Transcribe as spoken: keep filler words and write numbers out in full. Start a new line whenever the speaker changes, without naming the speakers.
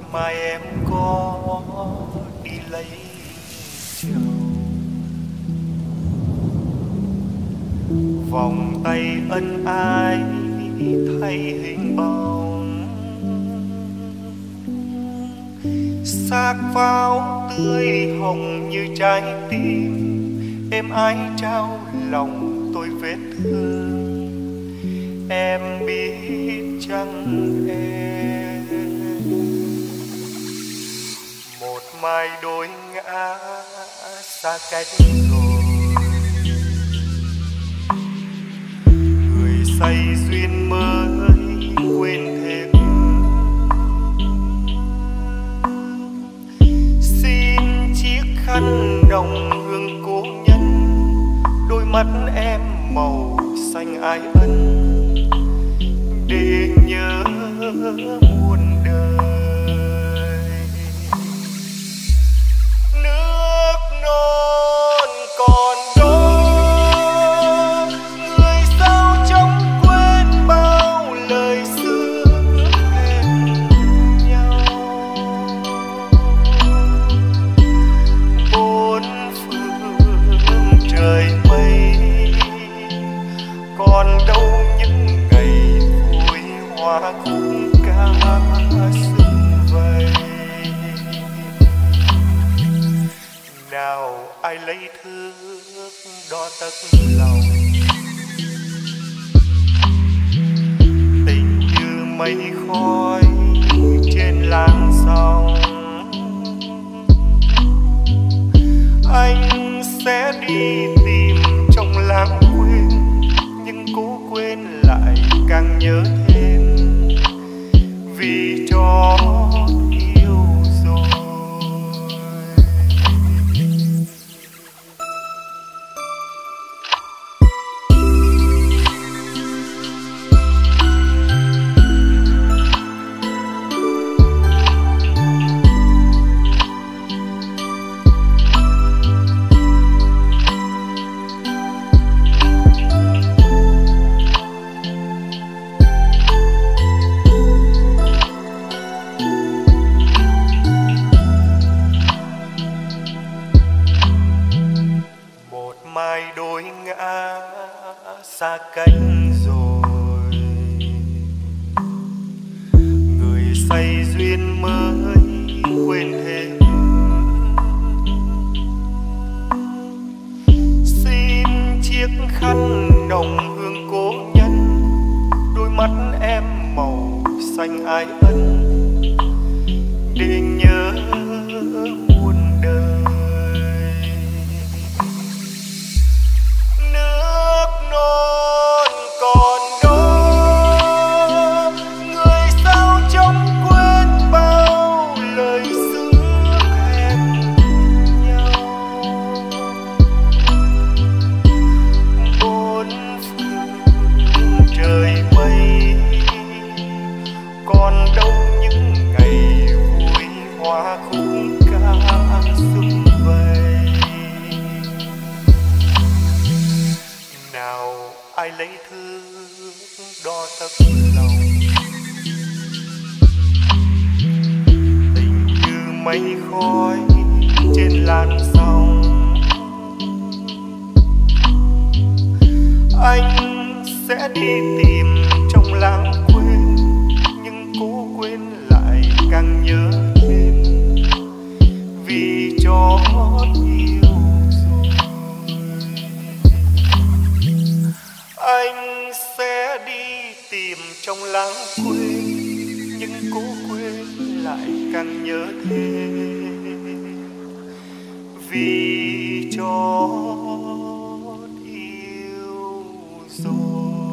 mai em có đi lấy chồng, vòng tay ân ái thay hình bóng, xác pháo tươi hồng như trái tim em ái trao lòng tôi vết thương. Em biết chăng em một mai đôi ngã xa cách rồi, người say duyên mới quên thêm. Xin chiếc khăn đồng hương cố nhân, đôi mắt em màu xanh ái ân, để nhớ muôn đời. Nước non còn đó, người sao chẳng quên bao lời xưa hẹn nhau. Bốn phương trời mây, còn đâu những ngày vui hoa khúc ca sum vầy. Nào ai lấy thước đo tấc lòng, tình như mây khói trên làn sóng. Anh sẽ đi tìm trong lãng quên, nhưng cố quên lại càng nhớ thêm, vì cho yêu rồi. Mai đôi ngã xa cách rồi, người say duyên mới quên thêm. Xin chiếc khăn nồng hương cố nhân, đôi mắt em màu xanh ái ân, để nhớ muôn đời. Non còn đó, người sao chẳng quên bao lời xưa hẹn nhau. Bốn phương trời mây, còn đâu những ngày vui hoa khúc ca sum vầy. Nào ai lấy thước đo tấc lòng, tình như mây khói trên làn sóng. Anh sẽ đi tìm trong lãng quên, nhưng cố quên lại càng nhớ thêm, vì cho yêu rồi. Anh sẽ đi tìm trong lãng quên, nhưng cố quên lại càng nhớ thêm, vì cho yêu rồi.